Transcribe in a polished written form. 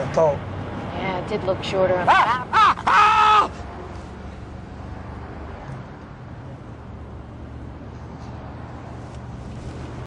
thought. Yeah, it did look shorter on the map.